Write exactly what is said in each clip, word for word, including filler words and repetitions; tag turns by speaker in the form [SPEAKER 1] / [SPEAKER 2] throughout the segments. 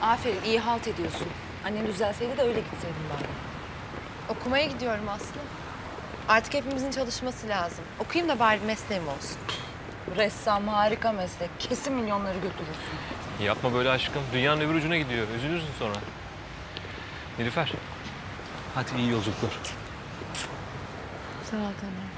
[SPEAKER 1] Aferin, iyi halt ediyorsun. Annen düzelseydi de öyle gitseydin bari.
[SPEAKER 2] Okumaya gidiyorum Aslı. Artık hepimizin çalışması lazım. Okuyayım da bari mesleğim olsun.
[SPEAKER 1] Ressam harika meslek. Kesin milyonları götürürsün.
[SPEAKER 3] Yapma böyle aşkım. Dünyanın öbür ucuna gidiyor. Üzülürsün sonra. Nilüfer. Hadi iyi yolculuklar.
[SPEAKER 2] Sağ ol Taner.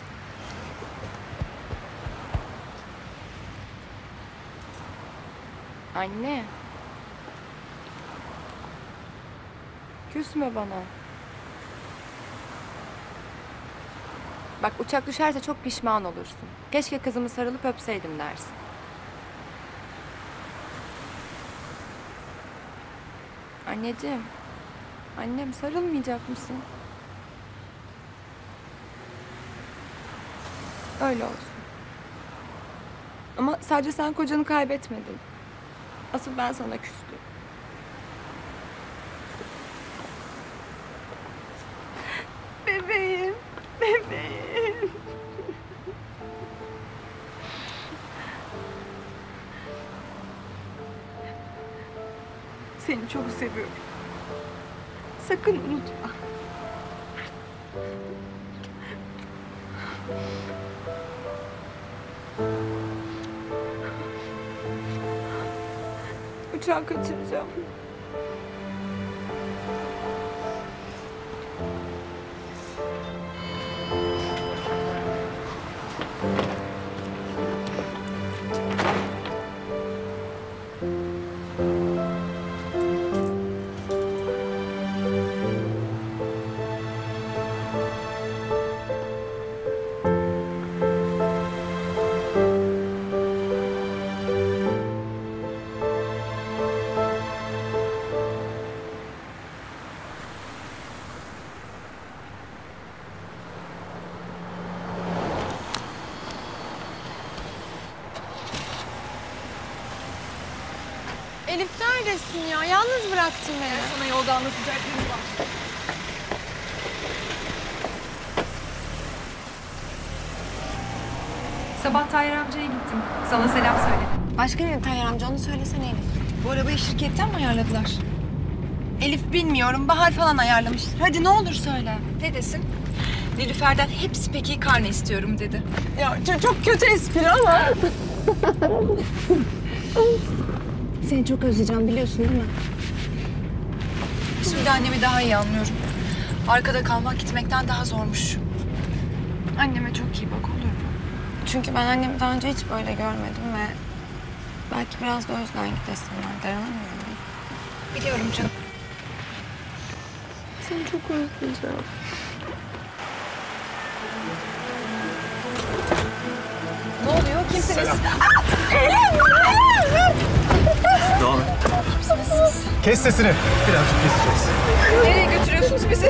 [SPEAKER 2] Anne. Küsme bana. Bak uçak düşerse çok pişman olursun. Keşke kızımı sarılıp öpseydim dersin. Anneciğim. Annem sarılmayacak mısın? Öyle olsun. Ama sadece sen kocanı kaybetmedin. Asıl ben sana küstüm. Bebeğim, bebeğim. Seni çok seviyorum. Sakın unutma. Uçağı kaçıracağım. Elif neredesin ya? Yalnız bıraktın beni.
[SPEAKER 1] Ben sana yolda anlatacaklarım var.
[SPEAKER 4] Sabah Tahir amcaya gittim. Sana selam söyledim.
[SPEAKER 2] Başka ne Tayyar amca? Onu söylesene Elif.
[SPEAKER 4] Bu arabayı şirketten mi ayarladılar?
[SPEAKER 2] Elif bilmiyorum. Bahar falan ayarlamıştır. Hadi ne olur söyle.
[SPEAKER 4] Ne desin? Nilüfer'den hepsi peki karne istiyorum dedi.
[SPEAKER 2] Ya çok, çok kötü espri ama. Seni çok özleyeceğim biliyorsun değil mi?
[SPEAKER 4] Şimdi annemi daha iyi anlıyorum. Arkada kalmak gitmekten daha zormuş. Anneme çok iyi bak olur mu?
[SPEAKER 2] Çünkü ben annemi daha önce hiç böyle görmedim ve belki biraz da o yüzden gidesim var. Dayanamıyorum.
[SPEAKER 4] Biliyorum canım.
[SPEAKER 2] Seni çok özleyeceğim.
[SPEAKER 4] Ne oluyor? Kimsiniz?
[SPEAKER 5] Devam et. Kes sesini. Birazcık keseceğiz.
[SPEAKER 4] Nereye götürüyorsunuz bizi?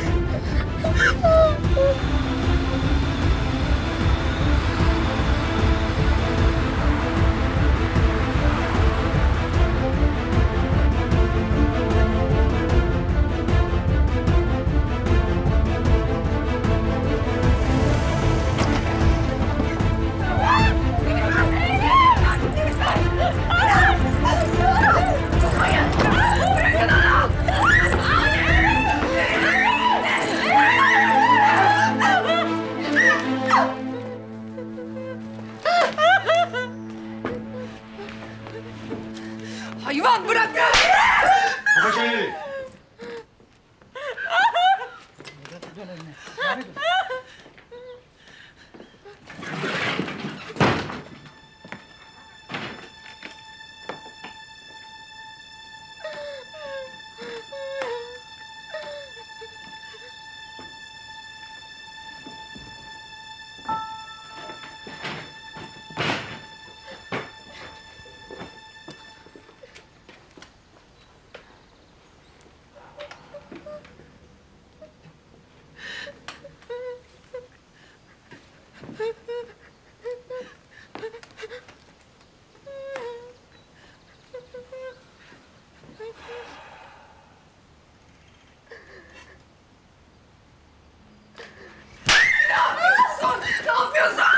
[SPEAKER 4] Hayvan bırak!
[SPEAKER 5] Kafa çeneni.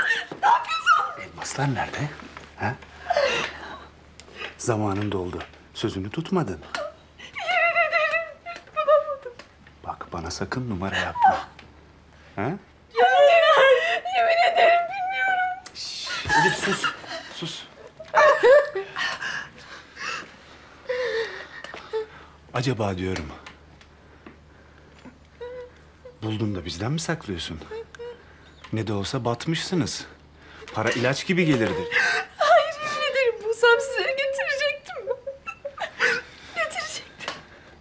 [SPEAKER 5] Elmaslar nerede? Ha? Zamanın doldu. Sözünü tutmadın.
[SPEAKER 4] Yemin ederim yapamadım.
[SPEAKER 5] Bak bana sakın numara yapma. Ha?
[SPEAKER 4] Yemin, yemin ederim bilmiyorum.
[SPEAKER 5] Şş, Elif sus. Sus. Acaba diyorum. Buldun da bizden mi saklıyorsun? Ne de olsa batmışsınız. Para ilaç gibi gelirdi.
[SPEAKER 4] Hayır yemin ederim bulsam size getirecektim. Getirecektim.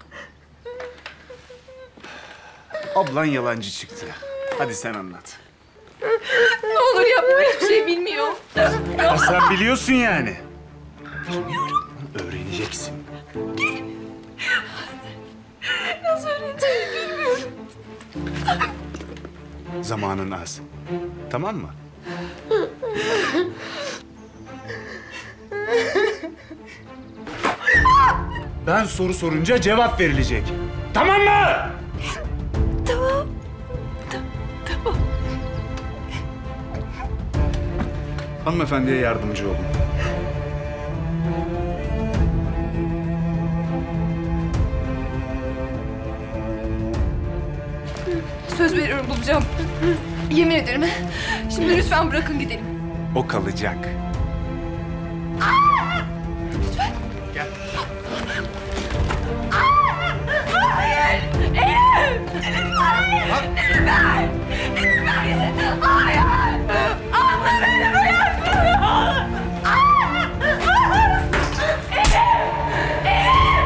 [SPEAKER 5] Ablan yalancı çıktı. Hadi sen anlat.
[SPEAKER 4] Ne olur yapma, hiçbir şey bilmiyor.
[SPEAKER 5] Ya sen biliyorsun yani. Bilmiyorum. Öğreneceksin.
[SPEAKER 4] Nasıl öğreneceğimi bilmiyorum.
[SPEAKER 5] Zamanın az. Tamam mı? Ben soru sorunca cevap verilecek. Tamam mı?
[SPEAKER 4] Tamam. Ta- tamam.
[SPEAKER 5] Hanımefendiye yardımcı olun.
[SPEAKER 4] Söz veriyorum bulacağım. Yemin ederim. Şimdi lütfen bırakın gidelim.
[SPEAKER 5] O kalacak.
[SPEAKER 4] Lütfen.
[SPEAKER 5] Gel.
[SPEAKER 4] Hayır! Elif! Elif hayır! Nilüfer! Nilüfer! Hayır! Abla beni bırakmıyor! Elif! Elif!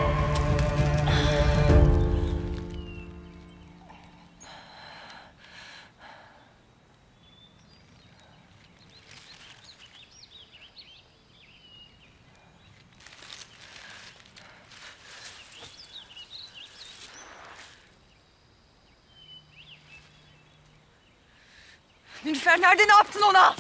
[SPEAKER 4] Nilüfer nerede, ne yaptın ona?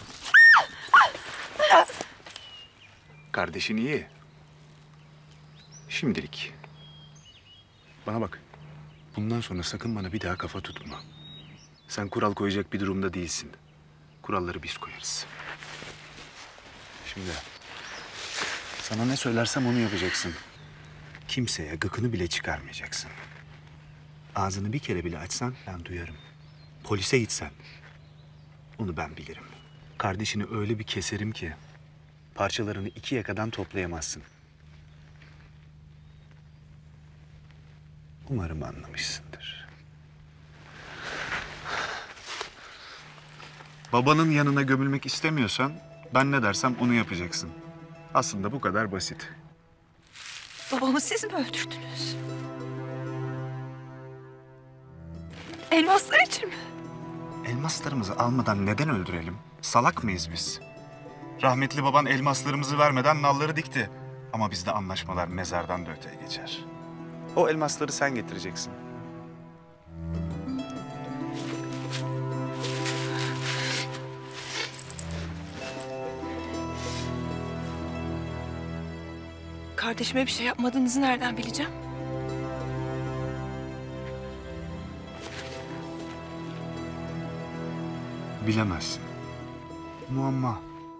[SPEAKER 5] Kardeşin iyi. Şimdilik. Bana bak. Bundan sonra sakın bana bir daha kafa tutma. Sen kural koyacak bir durumda değilsin. Kuralları biz koyarız. Şimdi sana ne söylersem onu yapacaksın. Kimseye gıkını bile çıkarmayacaksın. Ağzını bir kere bile açsan ben duyarım. Polise gitsen onu ben bilirim. Kardeşini öyle bir keserim ki parçalarını iki yakadan toplayamazsın. Umarım anlamışsındır. Babanın yanına gömülmek istemiyorsan ben ne dersem onu yapacaksın. Aslında bu kadar basit.
[SPEAKER 4] Babamı siz mi öldürdünüz? Elmaslar için mi?
[SPEAKER 5] Elmaslarımızı almadan neden öldürelim? Salak mıyız biz? Rahmetli baban elmaslarımızı vermeden nalları dikti. Ama bizde anlaşmalar mezardan da öteye geçer. O elmasları sen getireceksin.
[SPEAKER 4] Kardeşime bir şey yapmadığınızı nereden bileceğim?
[SPEAKER 5] Bilemezsin. Muamma.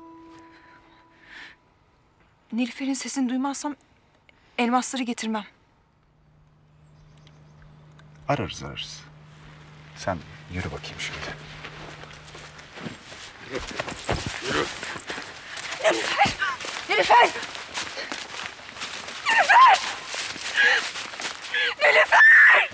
[SPEAKER 4] Nilüfer'in sesini duymazsam elmasları getirmem.
[SPEAKER 5] Ararız ararız. Sen yürü bakayım şimdi.
[SPEAKER 4] Nilüfer! Nilüfer! Nilüfer! Nilüfer!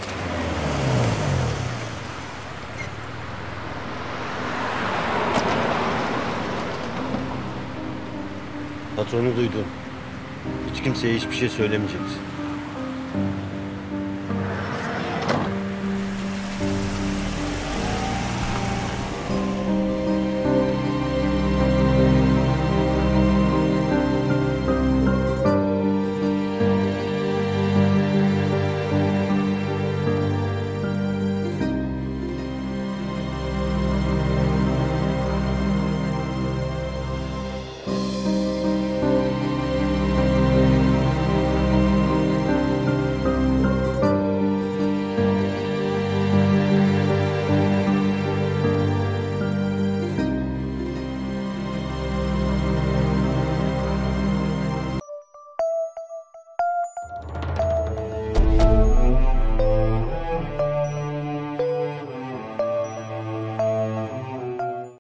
[SPEAKER 6] Patronu duydum. Hiç kimseye hiçbir şey söylemeyeceksin.
[SPEAKER 5] Tamam.